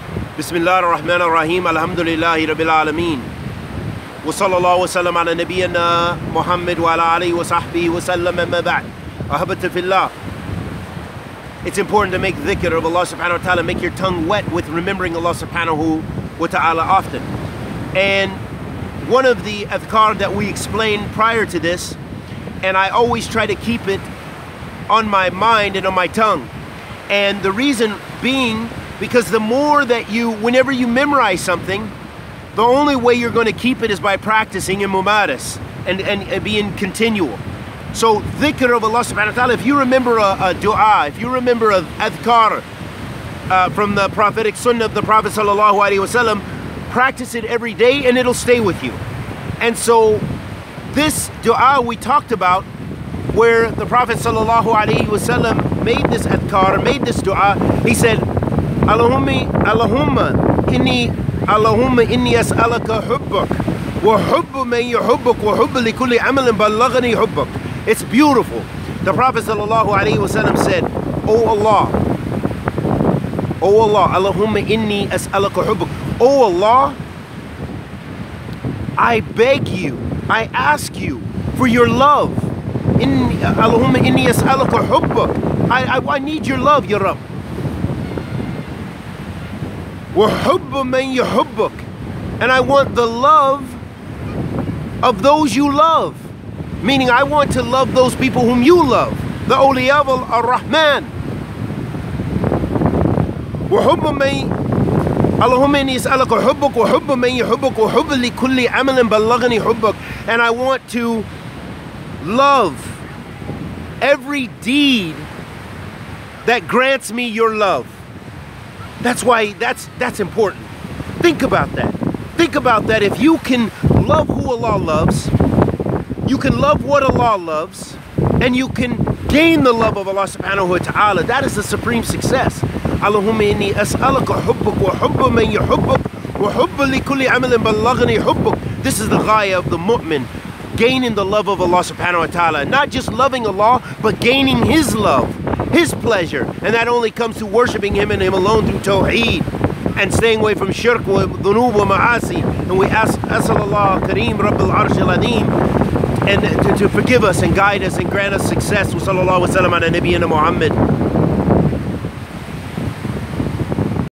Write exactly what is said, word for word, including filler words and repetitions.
Bismillah ar-Rahman ar-Rahim. Alhamdulillahi Rabbil Alameen. Wa sallallahu wa sallam ala nabiyyina Muhammad wa ala alihi wa sahbihi wa sallam amma ba'd. Ahabata fillah. It's important to make dhikr of Allah subhanahu wa ta'ala. Make your tongue wet with remembering Allah subhanahu wa ta'ala often. And one of the adhkar that we explained prior to this, and I always try to keep it on my mind and on my tongue. And the reason being, because the more that you, whenever you memorize something, the only way you're going to keep it is by practicing in mumaris and, and, and being continual. So dhikr of Allah subhanahu wa ta'ala, if you remember a, a dua, if you remember a adhkar uh, from the prophetic sunnah of the Prophet sallallahu alaihi wasallam, practice it every day and it'll stay with you. And so this dua we talked about, where the Prophet sallallahu alaihi wasallam made this adhkar, made this dua, he said, Allahumma, Allahumma, inni, Allahumma inni as'alaka hubbak, wa hubbu man yuhubbuk, wa hubbu li kulli amalin ballaghani hubbak. It's beautiful. The Prophet sallallahu alaihi wasallam said, Oh Allah, Oh Allah, Allahumma inni as'alaka hubbak. Oh Allah, I beg you, I ask you for your love. Inni, Allahumma inni as'alaka hubbak. I, I, I need your love, Ya Rabb. Wa hubbu man yuhubbuk. And I want the love of those you love. Meaning I want to love those people whom you love. The awliya ar-Rahman. Wa hubbu man, Allahumma inni as'alaka hubbuk wa hubbu man yuhubbuk wa hubbu li kulli amalin ballaghani hubbuk. And I want to love every deed that grants me your love. That's why that's that's important. Think about that. Think about that. If you can love who Allah loves, you can love what Allah loves, and you can gain the love of Allah subhanahu wa ta'ala, that is the supreme success. Allahumma inni as'alaka hubbuk wa hubbu man yuhubbuk wa hubbu li kulli amalin ballaghani hubbuk. This is the ghaya of the mu'min, gaining the love of Allah subhanahu wa ta'ala. Not just loving Allah, but gaining His love, His pleasure. And that only comes through worshipping Him and Him alone through tawheed, and staying away from shirk wa dhunub wa ma'asi. And we ask As'alullah Kareem Rabbil Arsh al-Azim and to, to forgive us and guide us and grant us success. Wa sallallahu wa sallam ala nabiyyina Muhammad.